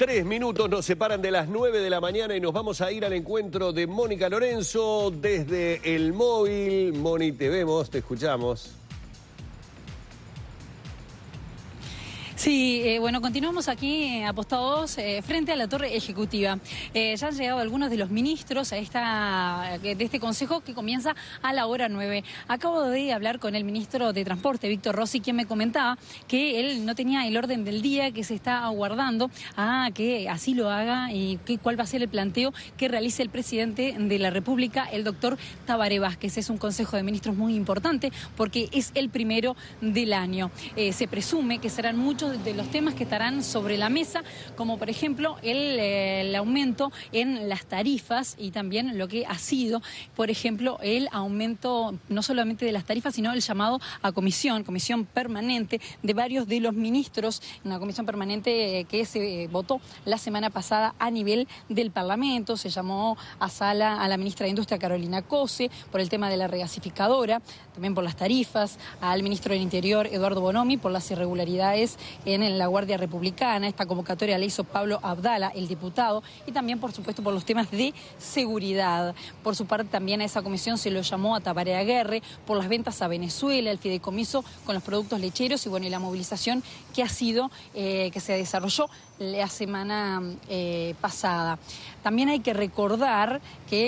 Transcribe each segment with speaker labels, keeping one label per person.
Speaker 1: 3 minutos nos separan de las 9 de la mañana y nos vamos a ir al encuentro de Mónica Lorenzo desde el móvil. Moni, te vemos, te escuchamos.
Speaker 2: Sí, bueno, continuamos aquí apostados frente a la Torre Ejecutiva. Ya han llegado algunos de los ministros de este consejo que comienza a la hora 9. Acabo de hablar con el ministro de Transporte, Víctor Rossi, quien me comentaba que él no tenía el orden del día, que se está aguardando a que así lo haga y cuál va a ser el planteo que realice el presidente de la República, el doctor Tabaré Vázquez. Es un consejo de ministros muy importante porque es el primero del año. Se presume que serán muchos de los temas que estarán sobre la mesa, como por ejemplo el aumento en las tarifas y también lo que ha sido, por ejemplo, el aumento no solamente de las tarifas, sino el llamado a comisión permanente de varios de los ministros, una comisión permanente que se votó la semana pasada a nivel del Parlamento. Se llamó a sala a la ministra de Industria, Carolina Cose, por el tema de la regasificadora, también por las tarifas, al ministro del Interior, Eduardo Bonomi, por las irregularidades en la Guardia Republicana. Esta convocatoria la hizo Pablo Abdala, el diputado, y también, por supuesto, por los temas de seguridad. Por su parte, también a esa comisión se lo llamó a Tabaré Aguirre por las ventas a Venezuela, el fideicomiso con los productos lecheros y, bueno, y la movilización que ha sido, que se desarrolló la semana pasada. También hay que recordar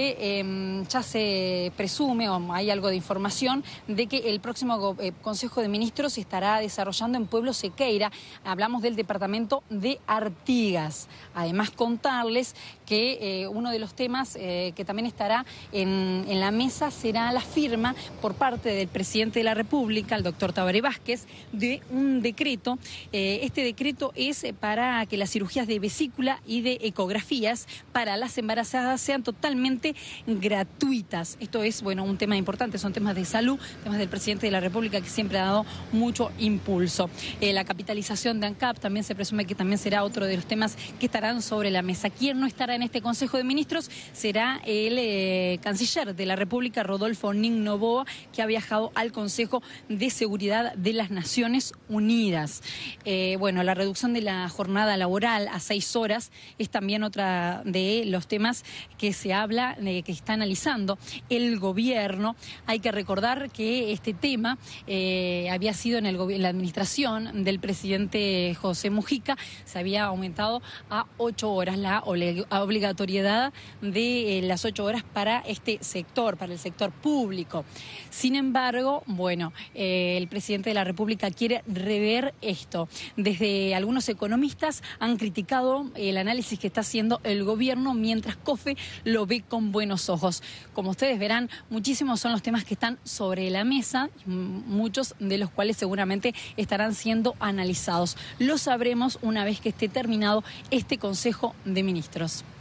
Speaker 2: que ya se presume, o hay algo de información, de que el próximo Consejo de Ministros se estará desarrollando en Pueblo Sequeira. Hablamos del departamento de Artigas. Además, contarles que uno de los temas que también estará en la mesa será la firma por parte del presidente de la República, el doctor Tabaré Vázquez, de un decreto. Este decreto es para que las cirugías de vesícula y de ecografías para las embarazadas sean totalmente gratuitas. Esto es, bueno, un tema importante, son temas de salud, temas del presidente de la República que siempre ha dado mucho impulso. La capitalización de ANCAP también se presume que también será otro de los temas que estarán sobre la mesa. ¿Quién no estará en este Consejo de Ministros? Será el canciller de la República, Rodolfo Nin Noboa, que ha viajado al Consejo de Seguridad de las Naciones Unidas. Bueno, la reducción de la jornada laboral a 6 horas es también otra de los temas que se habla, que está analizando el gobierno. Hay que recordar que este tema había sido en la administración del presidente José Mujica, se había aumentado a 8 horas la obligatoriedad de las 8 horas para este sector, para el sector público. Sin embargo, bueno, el presidente de la República quiere rever esto. Desde algunos economistas han criticado el análisis que está haciendo el gobierno, mientras COFE lo ve con buenos ojos. Como ustedes verán, muchísimos son los temas que están sobre la mesa, muchos de los cuales seguramente estarán siendo analizados. Lo sabremos una vez que esté terminado este Consejo de Ministros.